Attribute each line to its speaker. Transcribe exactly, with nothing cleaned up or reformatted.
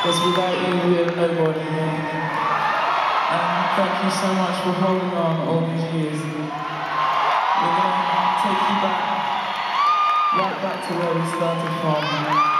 Speaker 1: because without you we are nobody. And thank you so much for holding on all these years. We're going to take you back, right back to where we started from.